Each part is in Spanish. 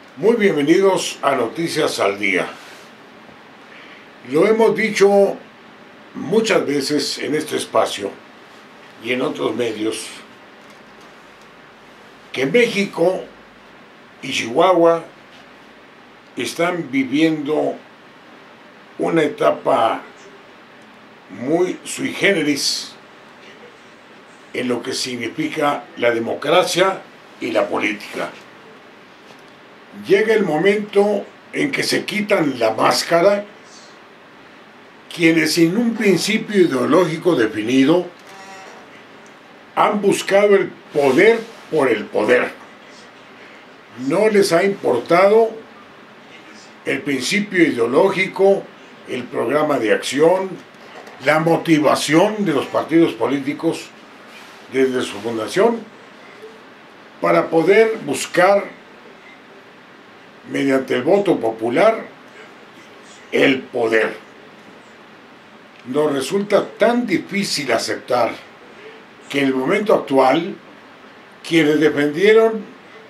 Muy bienvenidos a Noticias al Día. Lo hemos dicho muchas veces en este espacio y en otros medios, que México y Chihuahua están viviendo una etapa muy sui generis en lo que significa la democracia y la política. Llega el momento en que se quitan la máscara quienes sin un principio ideológico definido han buscado el poder por el poder. No les ha importado el principio ideológico, el programa de acción, la motivación de los partidos políticos desde su fundación para poder buscar mediante el voto popular el poder. Nos resulta tan difícil aceptar que en el momento actual quienes defendieron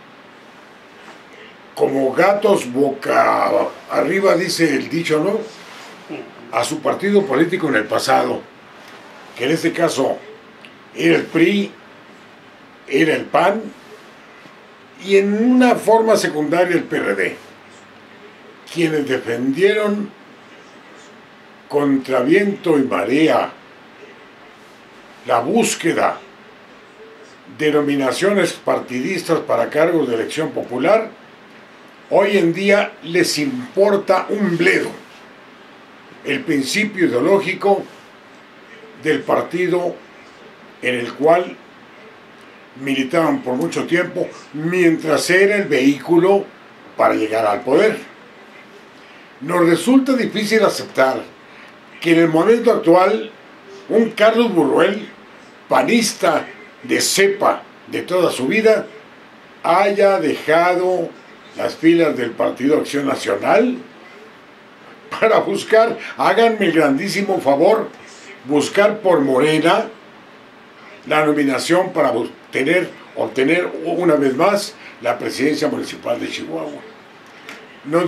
como gatos boca arriba, dice el dicho, ¿no?, a su partido político en el pasado, que en este caso era el PRI, era el PAN y en una forma secundaria el PRD, quienes defendieron contra viento y marea la búsqueda de nominaciones partidistas para cargos de elección popular, hoy en día les importa un bledo el principio ideológico del partido en el cual militaban por mucho tiempo, mientras era el vehículo para llegar al poder. Nos resulta difícil aceptar que en el momento actual un Carlos Burruel, panista de cepa de toda su vida, haya dejado las filas del Partido Acción Nacional para buscar, háganme el grandísimo favor, buscar por Morena la nominación para obtener una vez más la presidencia municipal de Chihuahua. Nos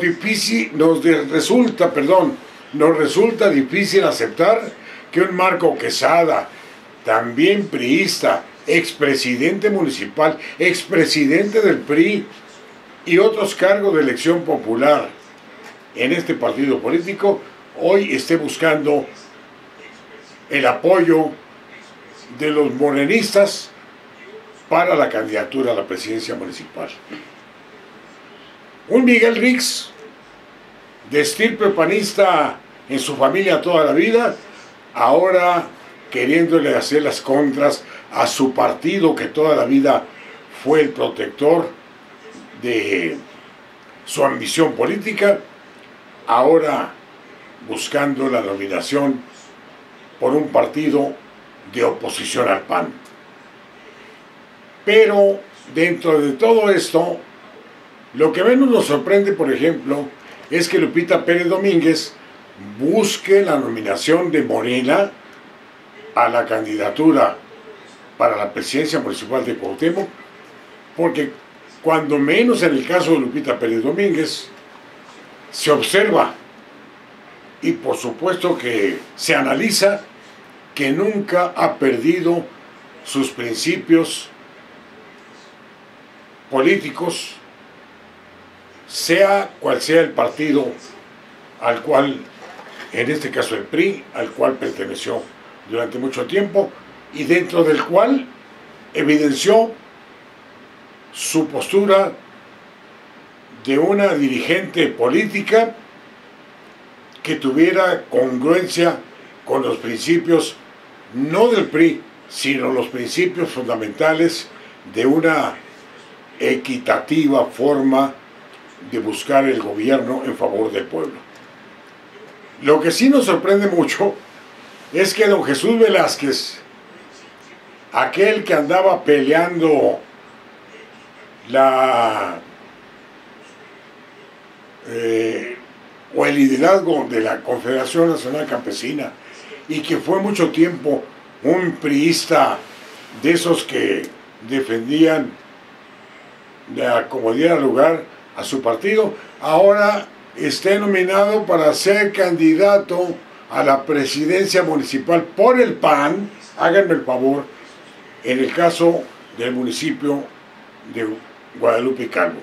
resulta difícil aceptar que un Marco Quesada, también priista, expresidente municipal, expresidente del PRI y otros cargos de elección popular en este partido político, hoy esté buscando el apoyo de los morenistas para la candidatura a la presidencia municipal. Un Miguel Rix, de estirpe panista en su familia toda la vida, ahora queriéndole hacer las contras a su partido que toda la vida fue el protector de su ambición política, ahora buscando la nominación por un partido de oposición al PAN. Pero dentro de todo esto, lo que menos nos sorprende, por ejemplo, es que Lupita Pérez Domínguez busque la nominación de Morena a la candidatura para la presidencia municipal de Cuauhtémoc, porque cuando menos en el caso de Lupita Pérez Domínguez se observa y por supuesto que se analiza que nunca ha perdido sus principios políticos, sea cual sea el partido al cual, en este caso el PRI, al cual perteneció durante mucho tiempo y dentro del cual evidenció su postura de una dirigente política que tuviera congruencia con los principios, no del PRI, sino los principios fundamentales de una equitativa forma de buscar el gobierno en favor del pueblo. Lo que sí nos sorprende mucho es que don Jesús Velázquez, aquel que andaba peleando o el liderazgo de la Confederación Nacional Campesina y que fue mucho tiempo un priista de esos que defendían, como diera lugar, a su partido, ahora esté nominado para ser candidato a la presidencia municipal por el PAN, háganme el favor, en el caso del municipio de Guadalupe Calvo.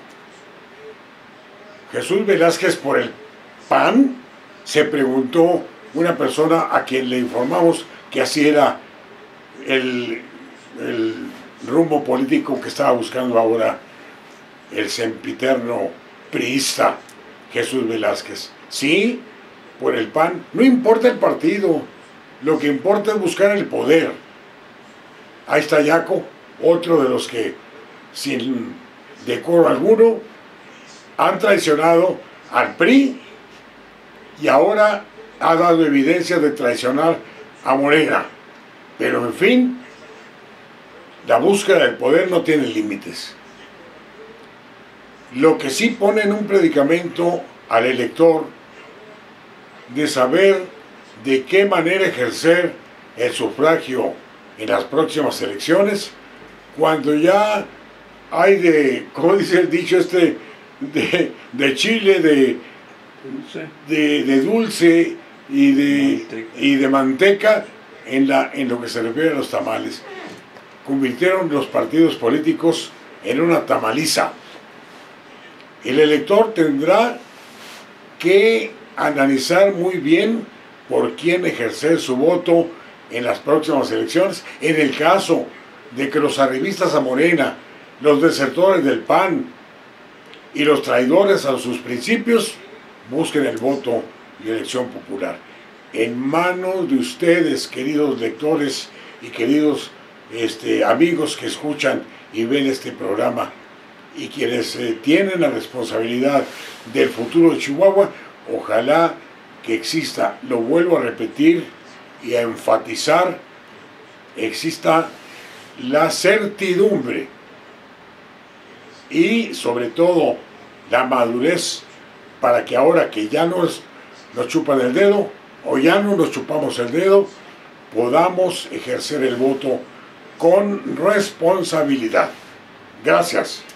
Jesús Velázquez por el PAN, se preguntó una persona a quien le informamos que así era el rumbo político que estaba buscando ahora el sempiterno priista Jesús Velázquez. Sí, por el PAN, no importa el partido, lo que importa es buscar el poder. Ahí está Yaco, otro de los que sin decoro alguno han traicionado al PRI y ahora ha dado evidencia de traicionar a Morena. Pero en fin, la búsqueda del poder no tiene límites. Lo que sí pone en un predicamento al elector de saber de qué manera ejercer el sufragio en las próximas elecciones, cuando ya hay de, como dice el dicho de chile, de dulce y de manteca en lo que se refiere a los tamales. Convirtieron los partidos políticos en una tamaliza. El elector tendrá que analizar muy bien por quién ejercer su voto en las próximas elecciones, en el caso de que los arribistas a Morena, los desertores del PAN y los traidores a sus principios busquen el voto de elección popular. En manos de ustedes, queridos lectores y queridos amigos que escuchan y ven este programa, y quienes tienen la responsabilidad del futuro de Chihuahua, ojalá que exista, lo vuelvo a repetir y a enfatizar, exista la certidumbre y sobre todo la madurez para que ahora que ya nos chupan el dedo o ya no nos chupamos el dedo, podamos ejercer el voto con responsabilidad. Gracias.